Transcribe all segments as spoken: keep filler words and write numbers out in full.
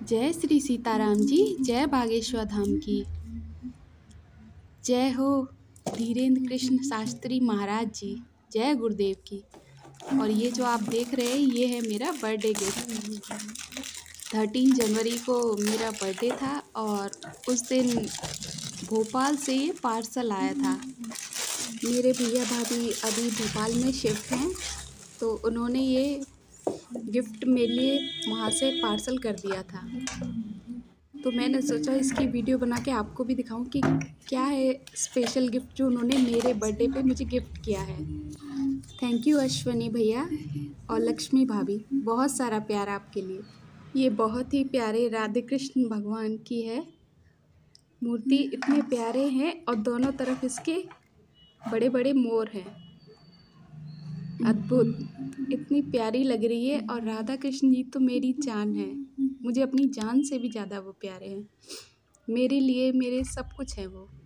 जय श्री सीताराम जी, जय बागेश्वर धाम की जय हो। धीरेन्द्र कृष्ण शास्त्री महाराज जी, जय गुरुदेव की। और ये जो आप देख रहे हैं ये है मेरा बर्थडे गिफ्ट। थर्टीन जनवरी को मेरा बर्थडे था और उस दिन भोपाल से ये पार्सल आया था। मेरे भैया भाभी अभी भोपाल में शिफ्ट हैं, तो उन्होंने ये गिफ्ट मेरे लिए वहाँ से पार्सल कर दिया था। तो मैंने सोचा इसकी वीडियो बना के आपको भी दिखाऊं कि क्या है स्पेशल गिफ्ट जो उन्होंने मेरे बर्थडे पे मुझे गिफ्ट किया है। थैंक यू अश्वनी भैया और लक्ष्मी भाभी, बहुत सारा प्यार आपके लिए। ये बहुत ही प्यारे राधे कृष्ण भगवान की है मूर्ति, इतने प्यारे हैं और दोनों तरफ इसके बड़े बड़े मोर हैं। अद्भुत, इतनी प्यारी लग रही है। और राधा कृष्ण जी तो मेरी जान है, मुझे अपनी जान से भी ज़्यादा वो प्यारे हैं। मेरे लिए मेरे सब कुछ है वो।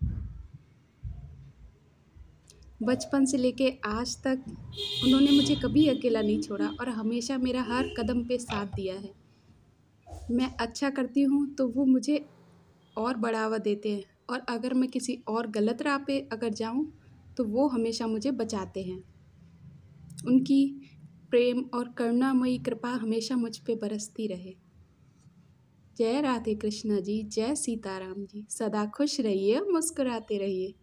बचपन से लेके आज तक उन्होंने मुझे कभी अकेला नहीं छोड़ा और हमेशा मेरा हर कदम पे साथ दिया है। मैं अच्छा करती हूँ तो वो मुझे और बढ़ावा देते हैं, और अगर मैं किसी और गलत राह पे अगर जाऊँ तो वो हमेशा मुझे बचाते हैं। उनकी प्रेम और करुणामयी कृपा हमेशा मुझ पे बरसती रहे। जय राधे कृष्णा जी, जय सीताराम जी। सदा खुश रहिए, मुस्कुराते रहिए।